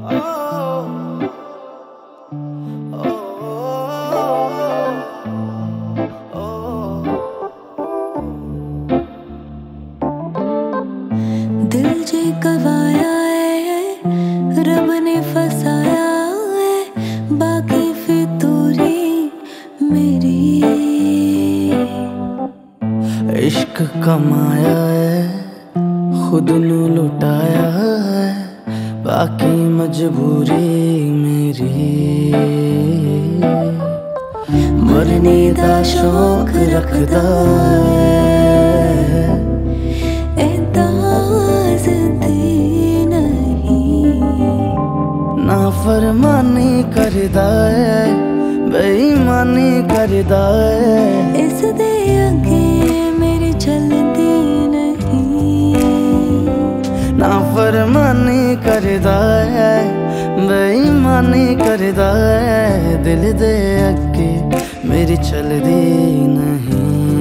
दिल जे गवाया है रब ने फसाया है, बाकी फितूरी मेरी। इश्क कमाया है खुद नू लुटाया है, बाकी मजबूरी मेरी। मरने दा शौक रखदा है, ना फरमानी करदा है, बेईमानी करदा है। इस दे अगे मेरी चलती नहीं, ना फरमानी करदा है, बेईमानी करदा है। दिल दे अगे मेरी चलदी नहीं।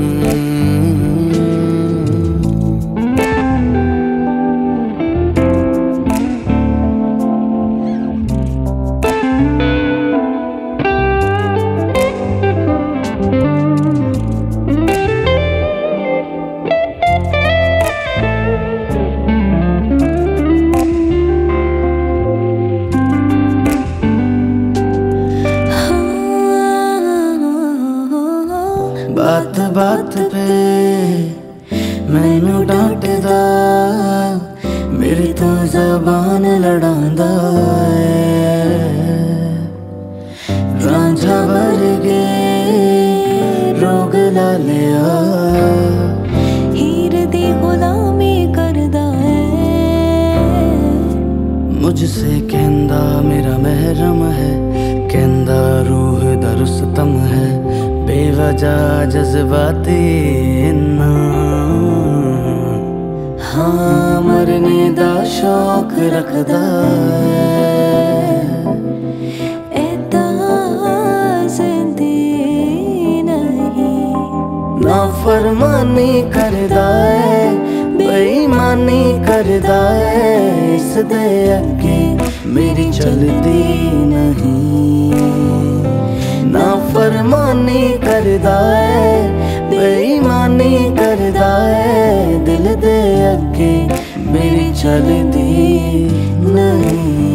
बात बात पे मैनू डांटदा, मेरी तो ज़बान लड़ांदा है। रांझा वर्गे रोग ला लिया, हीर दी गुलामी करदा है। मुझसे कहंदा मेरा महरम है, कहंदा रूह दा रुस्तम है। बेवजह जज्बाती इन्ना, हाँ मरने दा शौक रखदा है। ऐदा ज़िंदगी नहीं, ना फरमानी करदा है, बेईमानी करदा है। इस दे अगे मेरी चलदी नहीं। ना फरमानी करदा है, बेईमानी करदा है। दिल दे अगे मेरी चलदी नहीं।